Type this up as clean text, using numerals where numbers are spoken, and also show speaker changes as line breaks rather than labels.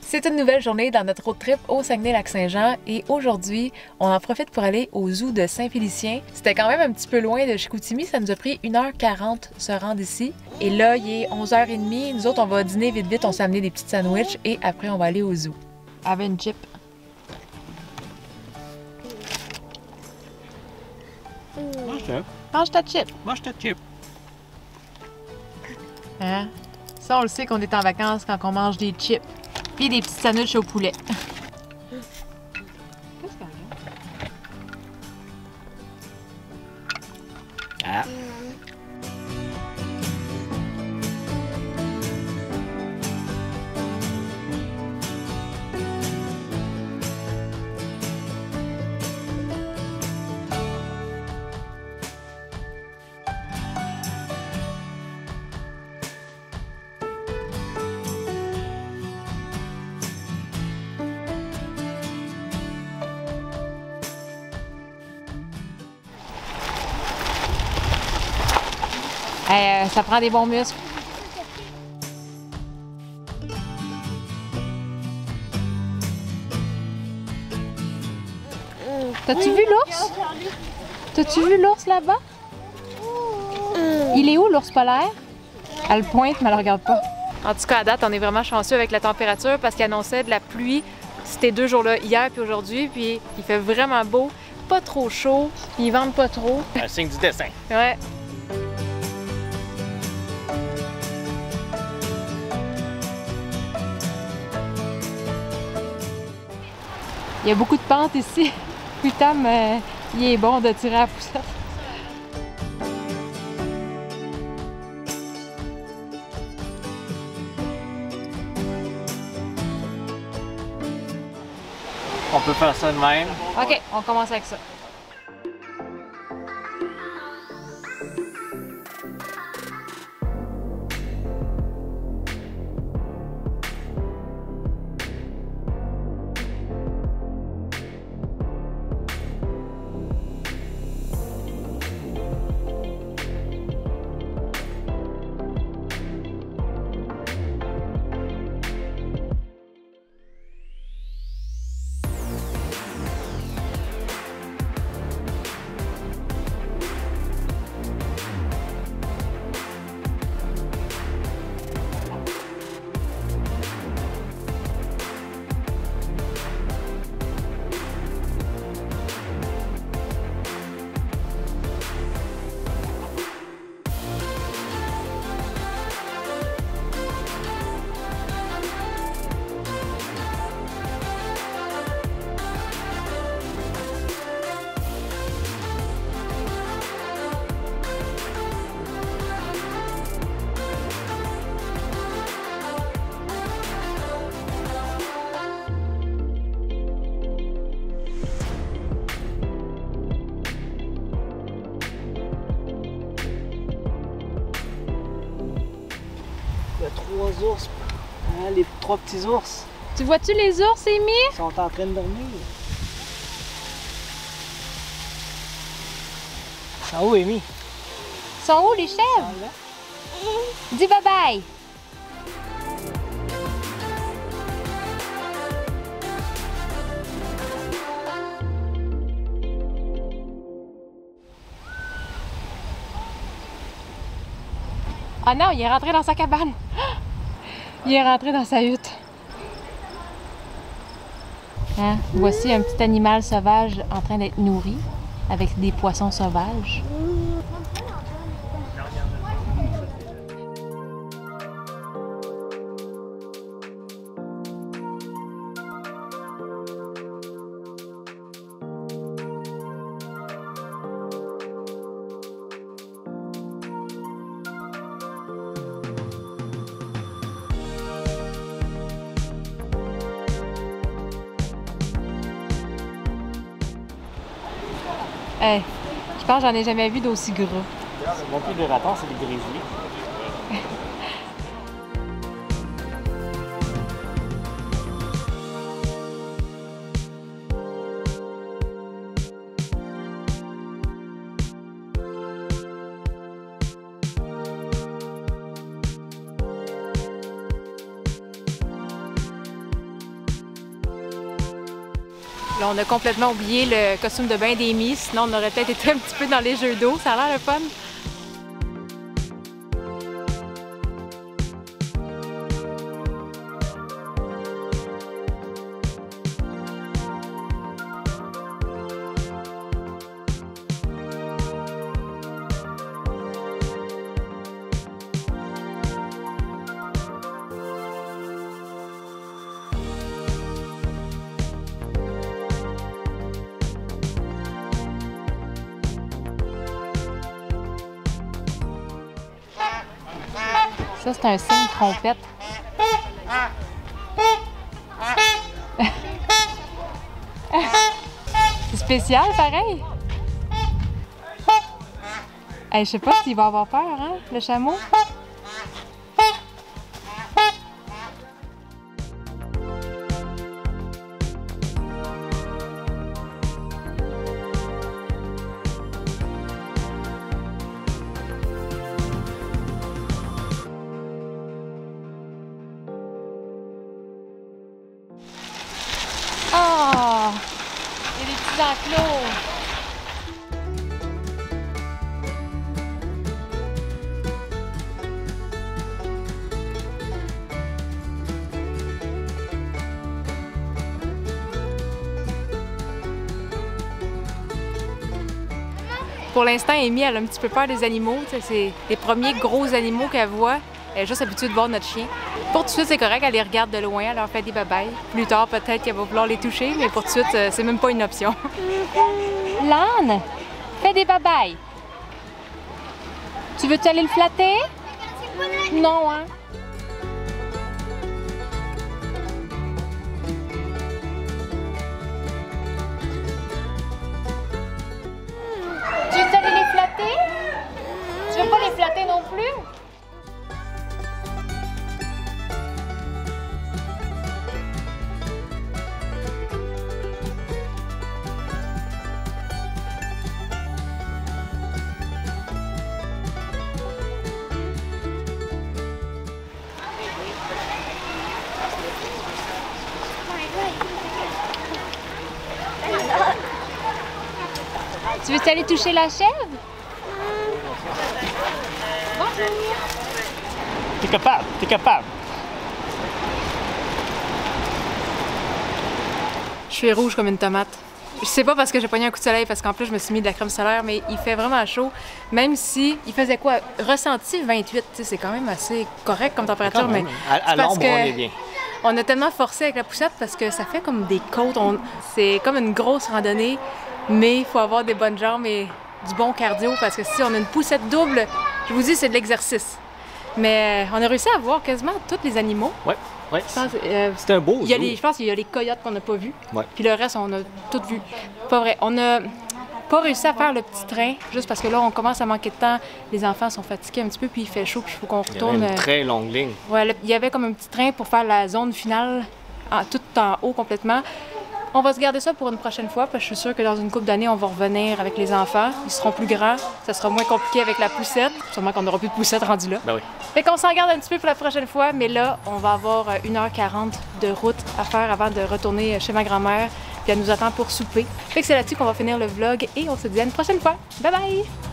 C'est une nouvelle journée dans notre road trip au Saguenay-Lac-Saint-Jean et aujourd'hui, on en profite pour aller au zoo de Saint-Félicien. C'était quand même un petit peu loin de Chicoutimi, ça nous a pris 1h40 se rendre ici. Et là, il est 11h30, nous autres, on va dîner vite vite, on s'est amené des petites sandwichs et après, on va aller au zoo. Avec une chip. Mange ta chip.
Mange ta chip.
Hein? Ça, on le sait qu'on est en vacances quand on mange des chips. Puis des petites sandwichs au poulet. Qu'est-ce qu'il y a?
Ah.
Ça prend des bons muscles. T'as-tu vu l'ours? T'as-tu vu l'ours là-bas? Il est où l'ours polaire? Elle pointe, mais elle regarde pas. En tout cas, à date, on est vraiment chanceux avec la température parce qu'il annonçait de la pluie ces 2 jours-là, hier puis aujourd'hui. Puis il fait vraiment beau, pas trop chaud, puis ils vendent pas trop.
Un signe du dessin.
Ouais. Il y a beaucoup de pentes ici. Putain, mais il est bon de tirer à la poussette.
On peut faire ça de même.
OK, on commence avec ça.
Il y a 3 ours. Hein, les 3 petits ours.
Tu vois-tu les ours, Amy?
Ils sont en train de dormir. Ils sont où, Amy?
Ils sont où les chèvres? Dis bye-bye! Ah non, il est rentré dans sa cabane. Il est rentré dans sa hutte. Hein? Voici un petit animal sauvage en train d'être nourri avec des poissons sauvages. Hey, je pense que j'en ai jamais vu d'aussi gros.
C'est non plus des ratons, c'est des grizzlies.
Là, on a complètement oublié le costume de bain d'Amy, sinon on aurait peut-être été un petit peu dans les jeux d'eau, ça a l'air le fun. Ça, c'est un signe trompette. C'est spécial, pareil. Hey, je sais pas s'il va avoir peur, hein, le chameau. Oh! Il y a des petits enclos! Pour l'instant, Amy, elle a un petit peu peur des animaux. C'est les premiers gros animaux qu'elle voit. Elle est juste habituée de voir notre chien. Pour tout de suite, c'est correct, elle les regarde de loin, elle leur fait des babayes. Plus tard, peut-être qu'elle va vouloir les toucher, mais pour tout de suite, c'est même pas une option. Lane, fais des babayes. Tu veux-tu aller le flatter? Non, hein? Tu veux-tu aller les flatter? Tu veux pas les flatter non plus? Tu veux aller toucher la chèvre? Bonjour!
T'es capable, t'es capable.
Je suis rouge comme une tomate. Je sais pas parce que j'ai pogné un coup de soleil, parce qu'en plus je me suis mis de la crème solaire, mais il fait vraiment chaud. Même si il faisait quoi? Ressenti 28, c'est quand même assez correct comme température, mais
à l'ombre, on est bien.
On a tellement forcé avec la poussette parce que ça fait comme des côtes. C'est comme une grosse randonnée, mais il faut avoir des bonnes jambes et du bon cardio parce que si on a une poussette double, je vous dis, c'est de l'exercice. Mais on a réussi à voir quasiment tous les animaux.
Ouais, ouais. C'est un beau zoo.
Je pense qu'il y a les coyotes qu'on n'a pas vus.
Ouais.
Puis le reste, on a tout vu. Pas vrai. On a pas réussi à faire le petit train, juste parce que là, on commence à manquer de temps. Les enfants sont fatigués un petit peu, puis il fait chaud, puis il faut qu'on retourne.
Il y avait une très longue ligne.
Ouais, il y avait comme un petit train pour faire la zone finale, tout en haut complètement. On va se garder ça pour une prochaine fois, parce que je suis sûre que dans une couple d'années, on va revenir avec les enfants. Ils seront plus grands, ça sera moins compliqué avec la poussette. Sûrement qu'on n'aura plus de poussette rendue là.
Ben oui.
Fait qu'on s'en garde un petit peu pour la prochaine fois, mais là, on va avoir 1h40 de route à faire avant de retourner chez ma grand-mère. Puis elle nous attend pour souper. Fait que c'est là-dessus qu'on va finir le vlog et on se dit à une prochaine fois. Bye bye!